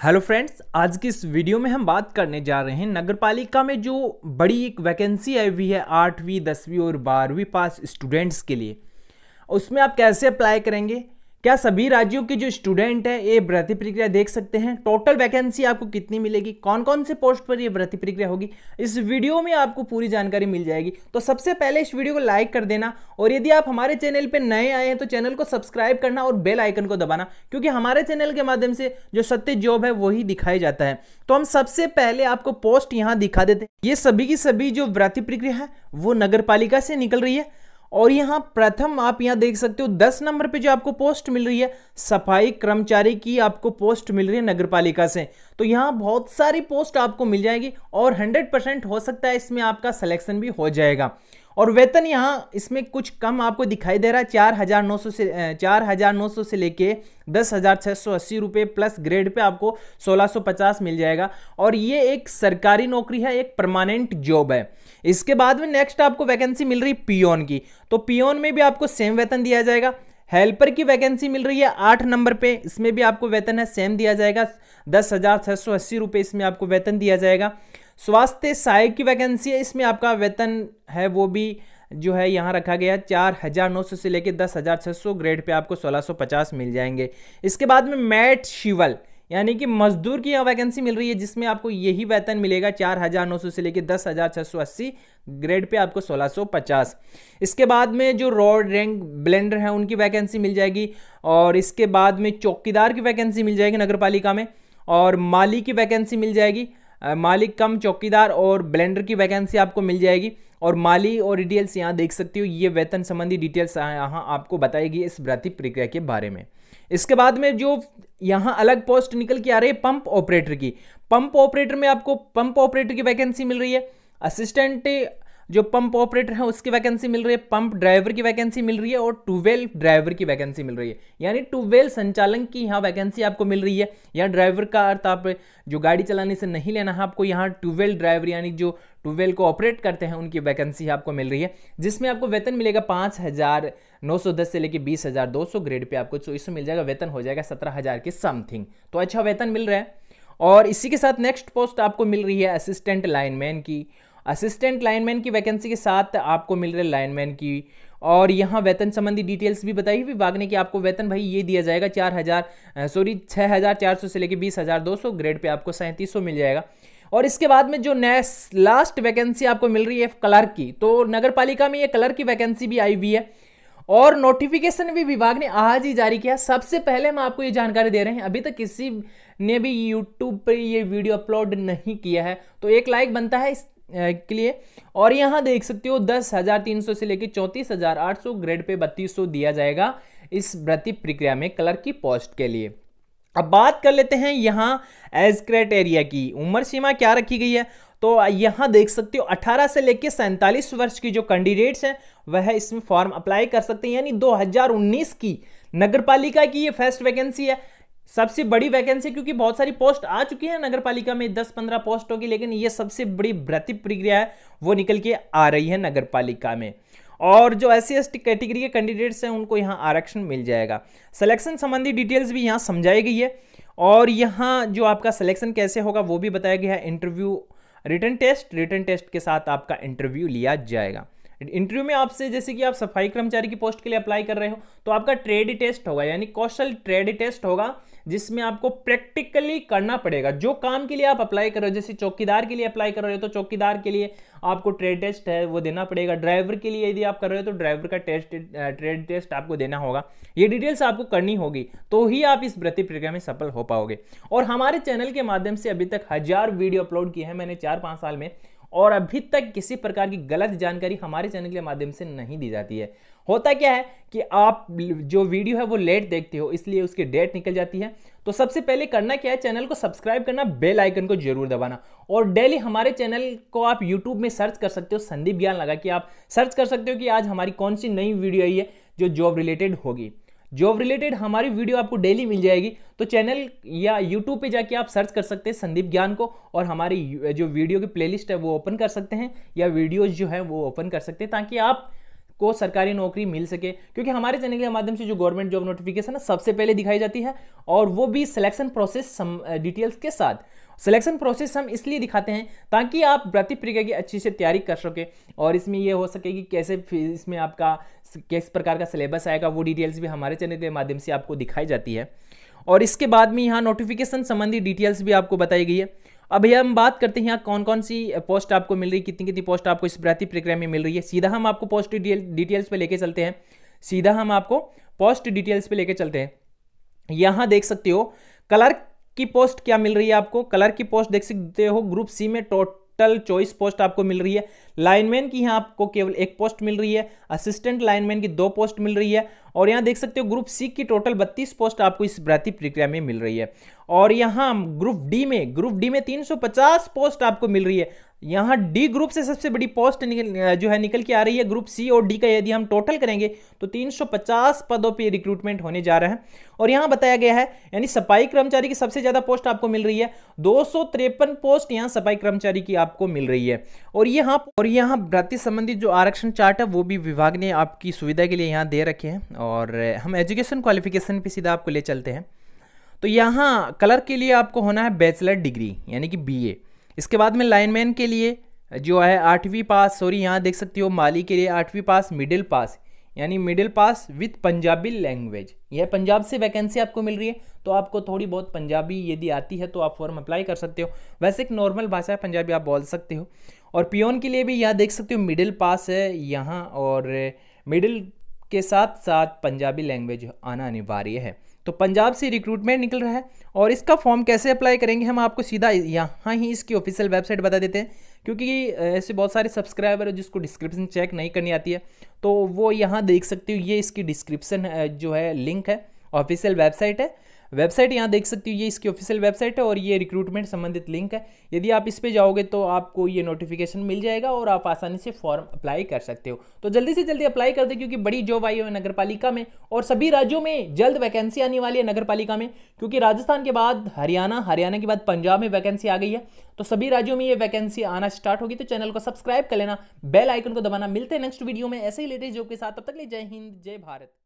Hello friends, आज की इस वीडियो में हम बात करने जा रहे हैं नगर पालिका में जो बड़ी एक वैकेंसी आई हुई है 8वीं 10वीं और 12वीं पास स्टूडेंट्स के लिए। उसमें आप कैसे अप्लाई करेंगे, क्या सभी राज्यों के जो स्टूडेंट हैं ये भर्ती प्रक्रिया देख सकते हैं, टोटल वैकेंसी आपको कितनी मिलेगी, कौन कौन से पोस्ट पर ये भर्ती प्रक्रिया होगी, इस वीडियो में आपको पूरी जानकारी मिल जाएगी। तो सबसे पहले इस वीडियो को लाइक कर देना और यदि आप हमारे चैनल पर नए आए हैं तो चैनल को सब्सक्राइब करना और बेल आइकन को दबाना, क्योंकि हमारे चैनल के माध्यम से जो सत्य जॉब है वही दिखाई जाता है। तो हम सबसे पहले आपको पोस्ट यहाँ दिखा देते हैं। ये सभी की सभी जो भर्ती प्रक्रिया है वो नगर पालिका से निकल रही है और यहाँ प्रथम आप यहाँ देख सकते हो 10 नंबर पे जो आपको पोस्ट मिल रही है सफाई कर्मचारी की आपको पोस्ट मिल रही है नगर पालिका से। तो यहाँ बहुत सारी पोस्ट आपको मिल जाएगी और 100% हो सकता है इसमें आपका सिलेक्शन भी हो जाएगा। और वेतन यहाँ इसमें कुछ कम आपको दिखाई दे रहा है, 4,900 से लेके 10,680 रुपये प्लस ग्रेड पे आपको 1,650 मिल जाएगा। और ये एक सरकारी नौकरी है, एक परमानेंट जॉब है। इसके बाद में नेक्स्ट आपको वैकेंसी मिल रही है पियोन की, तो पियोन में भी आपको सेम वेतन दिया जाएगा। हेल्पर की वैकेंसी मिल रही है 8 नंबर पे, इसमें भी आपको वेतन है सेम दिया जाएगा, 10,680 रुपये इसमें आपको वेतन दिया जाएगा। स्वास्थ्य सहायक की वैकेंसी है, इसमें आपका वेतन है वो भी जो है यहाँ रखा गया 4,900 से लेकर 10,600, ग्रेड पे आपको 1,650 मिल जाएंगे। इसके बाद में मैट शिवल यानी कि मजदूर की यहाँ वैकेंसी मिल रही है, जिसमें आपको यही वेतन मिलेगा 4,900 से लेकर 10,680, ग्रेड पे आपको 1,650। इसके बाद में जो रोड रैंक ब्लेंडर है उनकी वैकेंसी मिल जाएगी। और इसके बाद में चौकीदार की वैकेंसी मिल जाएगी नगर पालिका में, और माली की वैकेंसी मिल जाएगी, मालिक कम चौकीदार और ब्लेंडर की वैकेंसी आपको मिल जाएगी। और माली और डिटेल्स यहाँ देख सकते हो, ये वेतन संबंधी डिटेल्स यहाँ आपको बताएगी इस भर्ती प्रक्रिया के बारे में। इसके बाद में जो यहाँ अलग पोस्ट निकल के आ रही है पंप ऑपरेटर की, पंप ऑपरेटर में आपको पंप ऑपरेटर की वैकेंसी मिल रही है, असिस्टेंट जो पंप ऑपरेटर है उसकी वैकेंसी मिल रही है, पंप ड्राइवर की वैकेंसी मिल रही है और ट्यूबवेल ड्राइवर की वैकेंसी मिल रही है। यानी ट्यूबवेल संचालन की यहाँ वैकेंसी आपको मिल रही है। यहाँ ड्राइवर का अर्थ आप जो गाड़ी चलाने से नहीं लेना है, आपको यहाँ ट्यूबवेल ड्राइवर यानी जो ट्यूबवेल को ऑपरेट करते हैं उनकी वैकेंसी आपको मिल रही है, जिसमें आपको वेतन मिलेगा 5,910 से लेकर 20,200, ग्रेड पे आपको 2400 मिल जाएगा। वेतन हो जाएगा 17,000 के समथिंग, तो अच्छा वेतन मिल रहा है। और इसी के साथ नेक्स्ट पोस्ट आपको मिल रही है असिस्टेंट लाइनमैन की, असिस्टेंट लाइनमैन की वैकेंसी के साथ आपको मिल रहा है लाइनमैन की। और यहाँ वेतन संबंधी डिटेल्स भी बताई विभाग ने कि आपको वेतन भाई ये दिया जाएगा 6,400 से लेकर 20,200, ग्रेड पे आपको 3700 मिल जाएगा। और इसके बाद में जो नेक्स्ट लास्ट वैकेंसी आपको मिल रही है क्लर्क की, तो नगर पालिका में ये क्लर्क की वैकेंसी भी आई हुई है और नोटिफिकेशन भी विभाग ने आज ही जारी किया। सबसे पहले हम आपको ये जानकारी दे रहे हैं, अभी तक किसी ने भी यूट्यूब पर ये वीडियो अपलोड नहीं किया है, तो एक लाइक बनता है इस के लिए। और यहां देख सकते हो 10,300 से लेकर 34,800, ग्रेड पे 3200 दिया जाएगा इस भर्ती प्रक्रिया में क्लर्क की पोस्ट के लिए। अब बात कर लेते हैं यहां एज क्राइटेरिया की, उम्र सीमा क्या रखी गई है। तो यहां देख सकते हो 18 से लेकर 47 वर्ष की जो कैंडिडेट्स हैं वह इसमें फॉर्म अप्लाई कर सकते हैं। यानी 2019 की नगर पालिका की ये फर्स्ट वैकेंसी है, सबसे बड़ी वैकेंसी, क्योंकि बहुत सारी पोस्ट आ चुकी है नगर पालिका में 10-15 पोस्टों की, लेकिन ये सबसे बड़ी भर्ती प्रक्रिया है वो निकल के आ रही है नगर पालिका में। और जो SC/ST कैटेगरी के कैंडिडेट्स हैं उनको यहाँ आरक्षण मिल जाएगा। सिलेक्शन संबंधी डिटेल्स भी यहाँ समझाई गई है और यहाँ जो आपका सिलेक्शन कैसे होगा वो भी बताया गया है। इंटरव्यू रिटन टेस्ट के साथ आपका इंटरव्यू लिया जाएगा। इंटरव्यू में आपसे जैसे कि आप सफाई कर्मचारी की पोस्ट के लिए अप्लाई कर रहे हो तो आपका ट्रेड टेस्ट होगा, यानी कौशल ट्रेड टेस्ट होगा, जिसमें आपको प्रैक्टिकली करना पड़ेगा। जो काम के लिए आप अप्लाई कर रहे हो, जैसे चौकीदार के लिए अप्लाई कर रहे हो तो चौकीदार के लिए आपको ट्रेड टेस्ट है वो देना पड़ेगा। ड्राइवर के लिए यदि आप कर रहे हो तो ड्राइवर का ट्रेड टेस्ट आपको देना होगा। ये डिटेल्स आपको करनी होगी तो ही आप इस भर्ती प्रक्रिया में सफल हो पाओगे। और हमारे चैनल के माध्यम से अभी तक 1000 वीडियो अपलोड किए हैं मैंने 4-5 साल में, और अभी तक किसी प्रकार की गलत जानकारी हमारे चैनल के माध्यम से नहीं दी जाती है। होता क्या है कि आप जो वीडियो है वो लेट देखते हो, इसलिए उसकी डेट निकल जाती है। तो सबसे पहले करना क्या है, चैनल को सब्सक्राइब करना, बेल आइकन को जरूर दबाना। और डेली हमारे चैनल को आप यूट्यूब में सर्च कर सकते हो, संदीप ज्ञान लगा कि आप सर्च कर सकते हो कि आज हमारी कौन सी नई वीडियो आई है जो जॉब रिलेटेड होगी। जॉब रिलेटेड हमारी वीडियो आपको डेली मिल जाएगी। तो चैनल या यूट्यूब पे जाके आप सर्च कर सकते हैं संदीप ज्ञान को, और हमारी जो वीडियो की प्लेलिस्ट है वो ओपन कर सकते हैं, या वीडियोज जो है वो ओपन कर सकते हैं, ताकि आप को सरकारी नौकरी मिल सके, क्योंकि हमारे चैनल के माध्यम से जो गवर्नमेंट जॉब नोटिफिकेशन है सबसे पहले दिखाई जाती है, और वो भी सिलेक्शन प्रोसेस डिटेल्स के साथ। सिलेक्शन प्रोसेस हम इसलिए दिखाते हैं ताकि आप भर्ती प्रक्रिया की अच्छी से तैयारी कर सके, और इसमें ये हो सके कि कैसे इसमें आपका किस प्रकार का सिलेबस आएगा, वो डिटेल्स भी हमारे चैनल के माध्यम से आपको दिखाई जाती है। और इसके बाद में यहाँ नोटिफिकेशन संबंधी डिटेल्स भी आपको बताई गई है। अब भैया हम बात करते हैं यहाँ कौन कौन सी पोस्ट आपको मिल रही है, कितनी कितनी पोस्ट आपको इस भर्ती प्रक्रिया में मिल रही है। सीधा हम आपको पोस्ट डिटेल्स पे लेके चलते हैं, सीधा हम आपको पोस्ट डिटेल्स पे लेके चलते हैं। यहाँ देख सकते हो क्लर्क की पोस्ट क्या मिल रही है आपको। क्लर्क की पोस्ट देख सकते हो ग्रुप सी में टोटल 24 पोस्ट आपको मिल रही है। लाइनमैन की यहाँ आपको केवल 1 पोस्ट मिल रही है, असिस्टेंट लाइनमैन की 2 पोस्ट मिल रही है, और यहाँ देख सकते हो ग्रुप सी की टोटल 32 पोस्ट आपको इस भर्ती प्रक्रिया में मिल रही है। और यहाँ ग्रुप डी में 350 पोस्ट आपको मिल रही है। यहाँ डी ग्रुप से सबसे बड़ी पोस्ट निकल के आ रही है। ग्रुप सी और डी का यदि हम टोटल करेंगे तो 350 पदों पे रिक्रूटमेंट होने जा रहा है। और यहाँ बताया गया है यानी सफाई कर्मचारी की सबसे ज्यादा पोस्ट आपको मिल रही है, 253 पोस्ट यहाँ सफाई कर्मचारी की आपको मिल रही है। और यहाँ भर्ती संबंधित जो आरक्षण चार्ट है वो भी विभाग ने आपकी सुविधा के लिए यहाँ दे रखे हैं। और हम एजुकेशन क्वालिफिकेशन पे सीधा आपको ले चलते हैं। तो यहाँ क्लर्क के लिए आपको होना है बैचलर डिग्री यानी कि बीए। इसके बाद में लाइनमैन के लिए जो है 8वीं पास, यहाँ देख सकते हो माली के लिए 8वीं पास, मिडिल पास यानी middle pass with Punjabi language. यह पंजाब से वैकेंसी आपको मिल रही है, तो आपको थोड़ी बहुत पंजाबी यदि आती है तो आप फॉर्म अप्लाई कर सकते हो। वैसे एक नॉर्मल भाषा है, पंजाबी आप बोल सकते हो। और पियोन के लिए भी यहाँ देख सकते हो मिडिल पास है यहाँ, और मिडिल के साथ साथ पंजाबी लैंग्वेज आना अनिवार्य है। तो पंजाब से रिक्रूटमेंट निकल रहा है। और इसका फॉर्म कैसे अप्लाई करेंगे हम आपको सीधा यहाँ ही इसकी ऑफिशियल वेबसाइट बता देते हैं, क्योंकि ऐसे बहुत सारे सब्सक्राइबर है जिसको डिस्क्रिप्शन चेक नहीं करनी आती है, तो वो यहाँ देख सकते हो। ये इसकी डिस्क्रिप्शन जो है लिंक है, ऑफिशियल वेबसाइट है। वेबसाइट यहाँ देख सकते हो, ये इसकी ऑफिशियल वेबसाइट है और ये रिक्रूटमेंट संबंधित लिंक है। यदि आप इस पे जाओगे तो आपको ये नोटिफिकेशन मिल जाएगा और आप आसानी से फॉर्म अप्लाई कर सकते हो। तो जल्दी से जल्दी अप्लाई कर दे, क्योंकि बड़ी जॉब आई है नगर पालिका में, और सभी राज्यों में जल्द वैकेंसी आने वाली है नगर पालिका में, क्योंकि राजस्थान के बाद हरियाणा के बाद पंजाब में वैकेंसी आ गई है। तो सभी राज्यों में ये वैकेंसी आना स्टार्ट होगी। तो चैनल को सब्सक्राइब कर लेना, बेल आइकन को दबाना। मिलते हैं नेक्स्ट वीडियो में ऐसे ही लेटेस्ट जॉब के साथ। तब तक के लिए जय हिंद, जय भारत।